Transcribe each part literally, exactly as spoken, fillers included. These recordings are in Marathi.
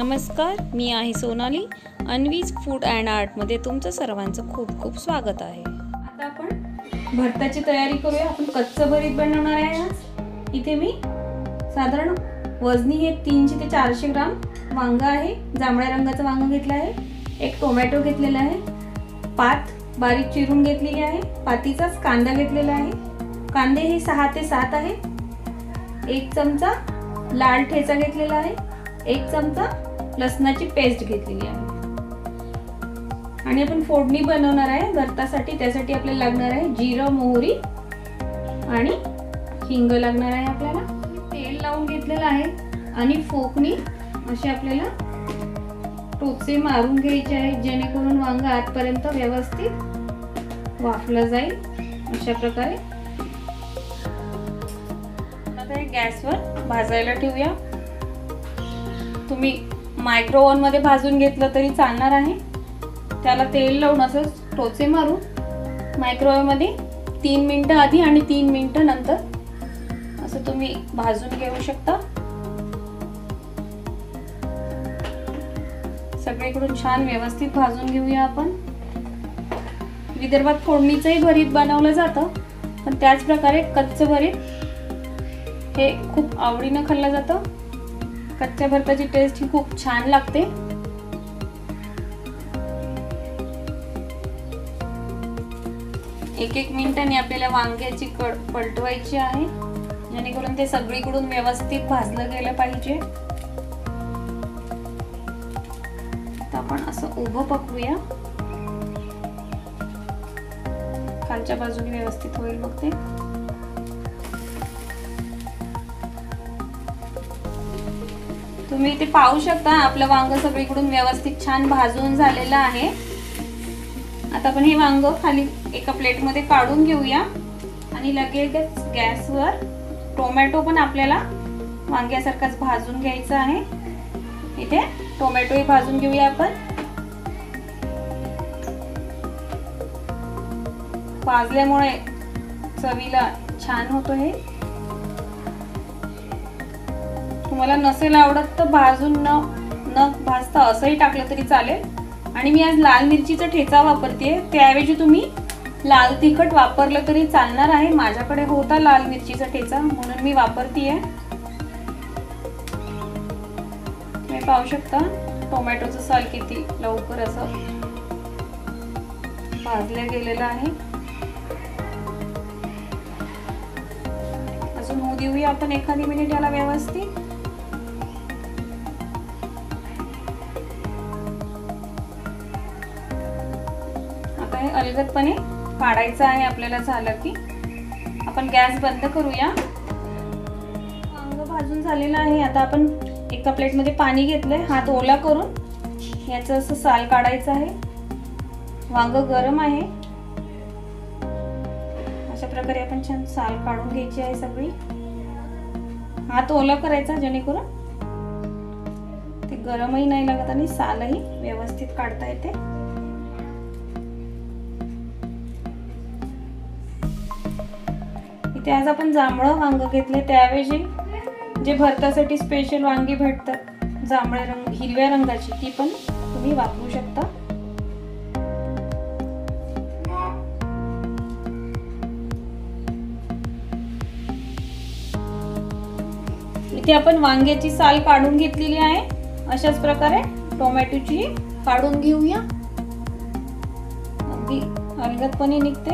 नमस्कार, मी आहे सोनाली. अन्वीज फूड अँड आर्टमध्ये तुमचं सर्वांचं खूप खूप स्वागत आहे. आता आपण भरताची तयारी करूया. आपण कच्चं भरीत बनवणार आहे आज. इथे मी साधारण वजनी हे तीनशे ते चारशे ग्राम वांग आहे, जांभळ्या रंगाचं वांग घेतलं आहे. एक टोमॅटो घेतलेला आहे, पात बारीक चिरून घेतलेली आहे, पातीचाच कांदा घेतलेला आहे. कांदे हे सहा ते सात आहेत. एक चमचा लाल ठेचा घेतलेला आहे, एक चमचा लसणाची पेस्ट घेतलेली आहे. आणि आपण फोडणी बनवणार आहे भरतासाठी. त्यासाठी आपल्याला लागणार आहे जिरं, मोहरी आणि हिंग लागणार आहे. आपल्याला तेल लावून घेतलेलं आहे आणि फोकणी असे आपल्याला टोचे मारून घ्यायचे आहेत, जेणेकरून वांग आतपर्यंत व्यवस्थित वाफलं जाईल. अशा प्रकारे आता हे गॅसवर भाजायला ठेवूया. तुम्ही मायक्रो ओव्हन मध्ये भाजून घेतलं तरी चालणार आहे. त्याला तेल लावून असं टोचे मारून मायक्रोवेव्ह मध्ये तीन मिनिटं आधी आणि तीन मिनिटं नंतर असं तुम्ही भाजून घेऊ शकता. सगळीकडून छान व्यवस्थित भाजून घेऊया आपण. विदर्भात फोडणीचंही भरीत बनवलं जातं, पण त्याच प्रकारे कच्चं भरीत हे खूप आवडीनं खाल्लं जातं. कच्च्या भरताची टेस्ट ही खूप छान लागते. एक एक मिनिटांनी आपल्याला वांग्याची कड पलटवायची आहे, जेणेकरून ते सगळीकडून व्यवस्थित भाजलं गेलं पाहिजे. आता आपण असं उभं पकडूया, खालच्या बाजूने व्यवस्थित होईल मग ते. तुम्ही इथे पाहू शकता आपलं वांग सगळीकडून व्यवस्थित छान भाजून झालेलं आहे. आता आपण हे वांग खाली एका प्लेट मध्ये काढून घेऊया आणि लगेच गॅसवर टोमॅटो पण आपल्याला वांग्यासारखाच भाजून घ्यायचा आहे. इथे टोमॅटोही भाजून घेऊया आपण. भाजल्यामुळे चवीला छान होतो हे. तुम्हाला नसेल आवडत तर भाजून न न भाजता असंही टाकलं तरी चालेल. आणि मी आज लाल मिरचीचा ठेचा वापरते, त्याऐवजी तुम्ही लाल तिखट वापरलं तरी चालणार आहे. माझ्याकडे होता लाल मिरचीचा ठेचा म्हणून मी वापरतीये. तुम्ही पाहू शकता टोमॅटोचं साल किती लवकर असं भाजलं गेलेलं आहे. अजून होऊ देऊया आपण एखादी मिनिट याला व्यवस्थित. अलगदपणे काढायचं आहे आपल्याला. झालं की आपण गॅस बंद करूया. वांग भाजून झालेलं आहे. आता आपण एका प्लेट मध्ये पाणी घेतलंय, हात ओला करून याचं असं साल काढायचं आहे. वांग गरम आहे, अशा प्रकारे आपण छान साल काढून घ्यायची आहे सगळी. हात ओला करायचा, जेणेकरून ते गरमही नाही लागत आणि सालही व्यवस्थित काढता येते. इथे आज आपण जांभळं वांग घेतले, त्याऐवजी जे भरतासाठी स्पेशल वांगी भेटतात जांभळ्या रंग हिरव्या रंगाची, ती पण तुम्ही वापरू शकता. इथे आपण वांग्याची साल काढून घेतलेली आहे. अशाच प्रकारे टोमॅटोची काढून घेऊया. अगदी अलगदपणे निघते.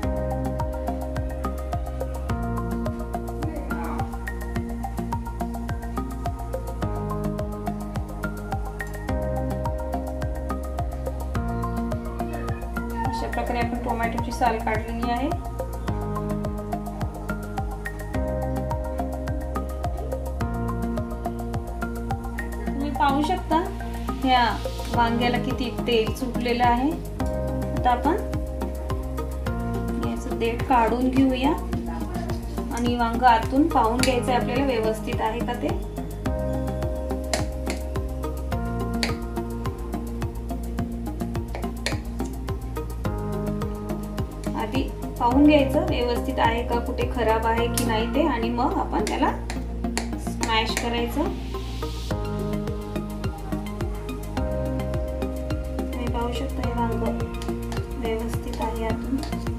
अशा प्रकारे आपण टोमॅटोची साल काढलेली आहे. तुम्ही पाहू शकता ह्या वांग्याला किती तेल सुटलेलं आहे. आता आपण याचं देठ काढून घेऊया आणि वांग आतून पाहून घ्यायचं आपल्याला व्यवस्थित आहे का ते. आधी पाहून घ्यायचं व्यवस्थित आहे का, कुठे खराब आहे की नाही ते, आणि मग आपण त्याला स्मॅश करायचं. व्यवस्थित आहे आतून.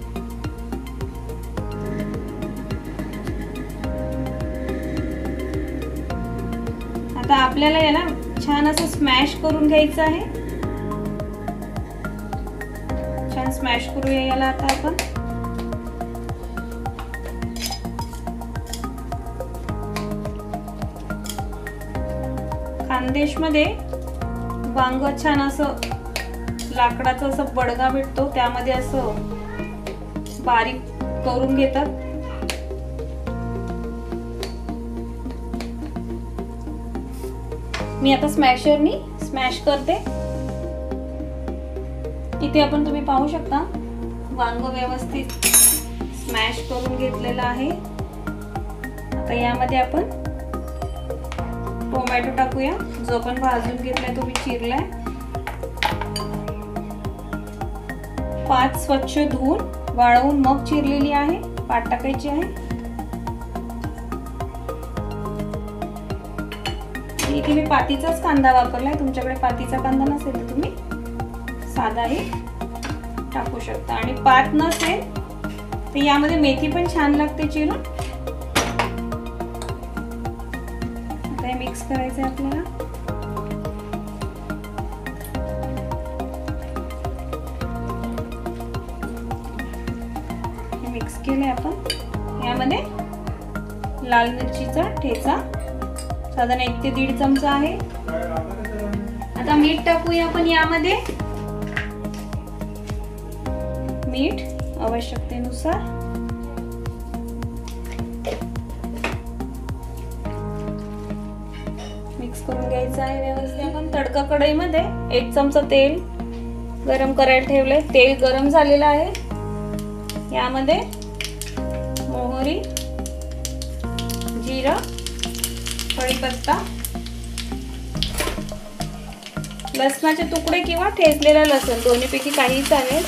आता आपल्याला याला छान असं स्मॅश करून घ्यायचं आहे. छान स्मॅश करूया याला आता आपण. खानदेश मध्ये वांग छान असं लाकडाचं असं बडगा भेटतो, त्यामध्ये असं बारीक करून घेतात. मी आता स्मॅशरनी स्मॅश करते. इथे आपण तुम्ही पाहू शकता वांग व्यवस्थित स्मॅश करून घेतलेलं आहे. आता यामध्ये आपण टोमॅटो टाकूया, जो आपण भाजून घेतलाय तो मी चिरलाय. पात स्वच्छ धुवून वाळवून मग चिरलेली आहे, पात टाकायची आहे. इथे मी पातीचाच कांदा वापरलाय, तुमच्याकडे पातीचा कांदा नसेल तर तुम्ही साधाही टाकू शकता. आणि पात नसेल तर यामध्ये मेथी पण छान लागते चिरून. आता हे मिक्स करायचं आहे आपल्याला. हे मिक्स केले आपण. यामध्ये लाल मिरचीचा ठेचा साधारण एक ते दीड चमचा आहे. आता मीठ टाकूया आपण यामध्ये. मीठ आवश्यकतेनुसार. मिक्स करून घ्यायचं आहे व्यवस्थित. आपण तडका कढईमध्ये एक चमचा तेल गरम करायला ठेवलंय. तेल गरम झालेलं आहे. यामध्ये मोहरी, जिरा, कढीपत्ता, लसणाचे तुकडे किंवा ठेचलेला लसूण दोन्हीपैकी काही चालेल.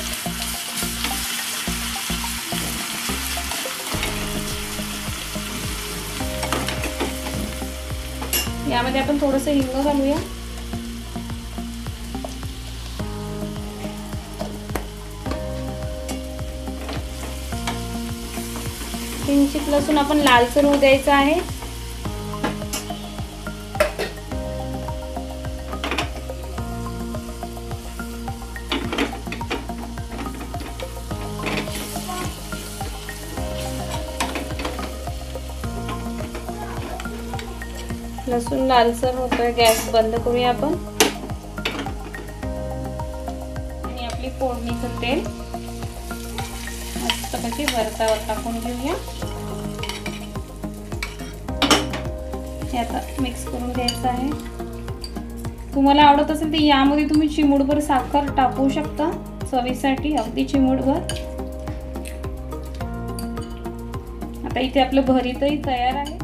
यामध्ये आपण थोडंसं हिंग घालूया. किंचित लसूण आपण लालसर होऊ द्यायचा आहे. लसूण लालसर होतोय. गॅस बंद करूया आपण. आणि आपली फोडणीचं तेल मस्तपैकी वरतावर टाकून घेऊया. हे आता मिक्स करून घ्यायचं आहे. तुम्हाला आवडत असेल तर यामध्ये तुम्ही चिमूटभर साखर टाकू शकता चवीसाठी, अगदी चिमूटभर. आता इथे आपलं भरीतही तयार आहे.